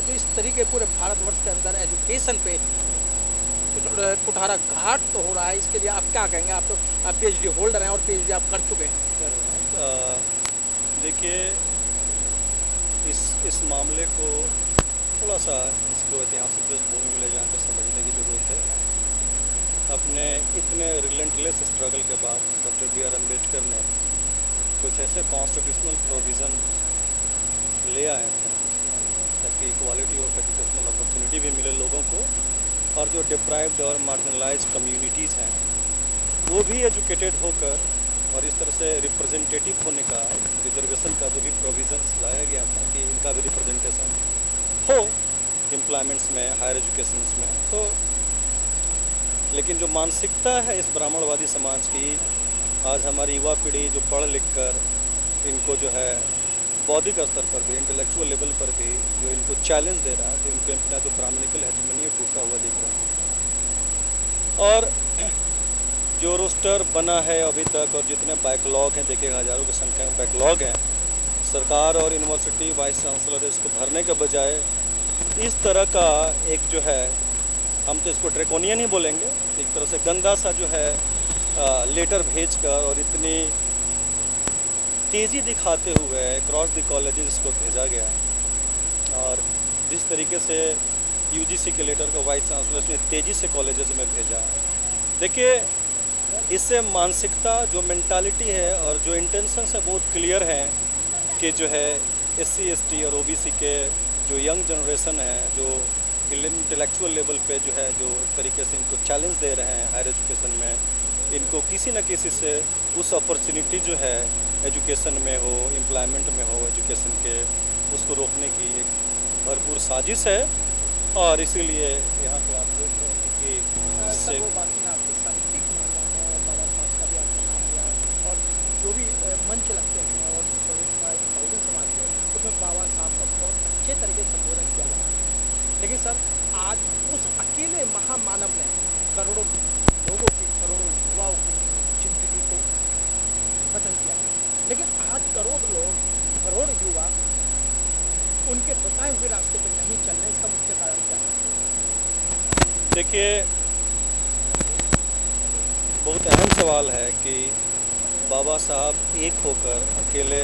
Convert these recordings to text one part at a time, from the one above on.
जो इस तरीके पूरे भारतवर्ष के अंदर एजुकेशन पे कुठारा घाट तो हो रहा है, इसके लिए आप क्या कहेंगे? आप तो पीएचडी होल्डर हैं और पीएचडी आप कर चुके हैं। देखिए, इस मामले को थोड़ा सा इसको ऐतिहासिक पृष्ठभूमि में ले जाकर समझने की ज़रूरत है। अपने इतने रिलेंटलेस स्ट्रगल के बाद डॉक्टर बी आर अम्बेडकर ने कुछ ऐसे कॉन्स्टिट्यूशनल प्रोविज़न ले आए थे ताकि इक्वालिटी ऑफ एजुकेशनल अपॉर्चुनिटी भी मिले लोगों को, और जो डिप्राइव्ड और मार्जिनलाइज्ड कम्युनिटीज़ हैं वो भी एजुकेटेड होकर, और इस तरह से रिप्रेजेंटेटिव होने का, रिजर्वेशन का जो भी प्रोविज़न्स लाया गया था कि इनका भी रिप्रेजेंटेशन हो एम्प्लॉयमेंट्स में, हायर एजुकेशंस में। तो लेकिन जो मानसिकता है इस ब्राह्मणवादी समाज की, आज हमारी युवा पीढ़ी जो पढ़ लिख कर इनको जो है बौद्धिक स्तर पर भी, इंटेलेक्चुअल लेवल पर भी जो इनको चैलेंज दे रहा है, तो इनको अपना जो ब्राह्मणिकल हेजेमनी टूटा हुआ दिख रहा है। और जो रोस्टर बना है अभी तक और जितने बैकलॉग हैं, देखिएगा हज़ारों की संख्या में बैकलॉग हैं, सरकार और यूनिवर्सिटी वाइस चांसलर इसको भरने के बजाय इस तरह का एक जो है, हम तो इसको ड्रैकोनियन ही बोलेंगे, एक तरह से गंदा सा जो है लेटर भेजकर और इतनी तेज़ी दिखाते हुए क्रॉस द कॉलेजेस को भेजा गया। और जिस तरीके से यूजीसी के लेटर को वाइस चांसलर ने तेज़ी से कॉलेजेस में भेजा, देखिए इससे मानसिकता, जो मेंटालिटी है और जो इंटेंशंस है बहुत क्लियर हैं कि जो है एससी एसटी और ओबीसी के जो यंग जनरेशन है, जो इंटेलेक्चुअल लेवल पे जो है, जो इस तरीके से इनको चैलेंज दे रहे हैं हायर एजुकेशन में, इनको किसी न किसी से उस अपॉर्चुनिटी जो है एजुकेशन में हो, एम्प्लॉयमेंट में हो, एजुकेशन के, उसको रोकने की एक भरपूर साजिश है। और इसीलिए यहाँ पे आप देख रहे हैं कि सर वो बात में आपको साहित्यिक माना है और बाबा साहब का भी आपने नाम लिया, और जो भी मंच लगते हैं और जो बहुजन समाज है उसमें बाबा साहब का बहुत अच्छे तरीके से संबोधन किया गया है। लेकिन सर आज उस अकेले महामानव ने करोड़ों लोगों की, करोड़ों युवाओं की जिंदगी को बदल दिया, लेकिन आज करोड़ लोग, करोड़ युवा उनके बताए हुए रास्ते पर नहीं चल रहे, इसका मुख्य कारण क्या है? देखिए, बहुत अहम सवाल है कि बाबा साहब एक होकर अकेले,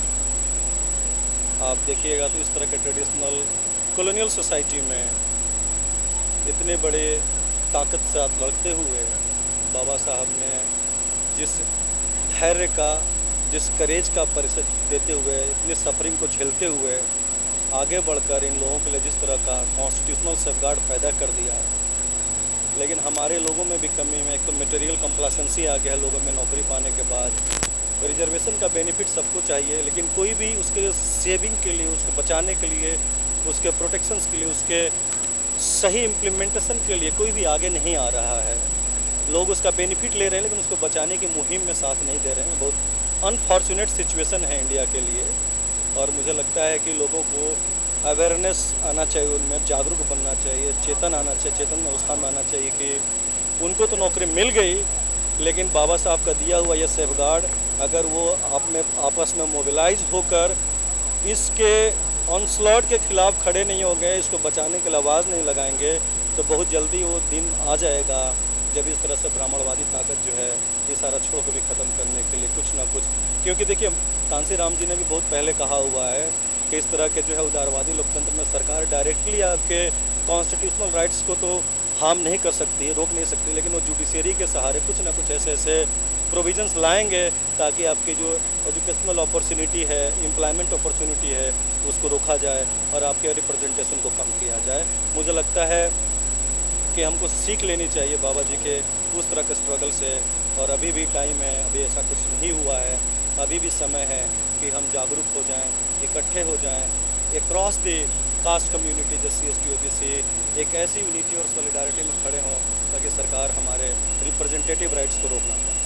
आप देखिएगा तो इस तरह के ट्रेडिशनल कॉलोनियल सोसाइटी में इतने बड़े ताकत से साथ लड़ते हुए बाबा साहब ने जिस धैर्य का, जिस करेज का परिचय देते हुए, इतने सफरिंग को झेलते हुए आगे बढ़कर इन लोगों के लिए जिस तरह का कॉन्स्टिट्यूशनल सेफगार्ड पैदा कर दिया, लेकिन हमारे लोगों में भी कमी में, एक तो मटेरियल कंप्लासेंसी आ गया है लोगों में नौकरी पाने के बाद। रिजर्वेशन का बेनिफिट सबको चाहिए, लेकिन कोई भी उसके सेविंग के लिए, उसको बचाने के लिए, उसके प्रोटेक्शंस के लिए, उसके सही इम्प्लीमेंटेशन के लिए कोई भी आगे नहीं आ रहा है। लोग उसका बेनिफिट ले रहे हैं लेकिन उसको बचाने की मुहिम में साथ नहीं दे रहे हैं। बहुत अनफॉर्चुनेट सिचुएशन है इंडिया के लिए, और मुझे लगता है कि लोगों को अवेयरनेस आना चाहिए, उनमें जागरूक बनना चाहिए, चेतन आना चाहिए, चेतन अवस्था में आना चाहिए कि उनको तो नौकरी मिल गई, लेकिन बाबा साहब का दिया हुआ यह सेफगार्ड, अगर वो आपस में मोबिलाइज होकर इसके ऑनस्लॉट के खिलाफ खड़े नहीं हो गए, इसको बचाने के लिए आवाज़ नहीं लगाएंगे, तो बहुत जल्दी वो दिन आ जाएगा जब इस तरह से ब्राह्मणवादी ताकत जो है ये सारा छोड़ को भी ख़त्म करने के लिए कुछ ना कुछ, क्योंकि देखिए कांसी राम जी ने भी बहुत पहले कहा हुआ है कि इस तरह के जो है उदारवादी लोकतंत्र में सरकार डायरेक्टली आपके कॉन्स्टिट्यूशनल राइट्स को तो हार्म नहीं कर सकती, रोक नहीं सकती, लेकिन वो जुडिशरी के सहारे कुछ ना कुछ ऐसे ऐसे प्रोविजंस लाएंगे ताकि आपकी जो एजुकेशनल अपॉर्चुनिटी है, एम्प्लॉयमेंट अपॉर्चुनिटी है, उसको रोका जाए और आपके रिप्रेजेंटेशन को कम किया जाए। मुझे लगता है कि हमको सीख लेनी चाहिए बाबा जी के उस तरह के स्ट्रगल से, और अभी भी टाइम है, अभी ऐसा कुछ नहीं हुआ है, अभी भी समय है कि हम जागरूक हो जाएं, इकट्ठे हो जाएं, अक्रॉस द कास्ट कम्युनिटी, जैसे ST OBC एक ऐसी यूनिटी और सॉलिडारिटी में खड़े हों ताकि सरकार हमारे रिप्रेजेंटेटिव राइट्स को रोक ना पाए।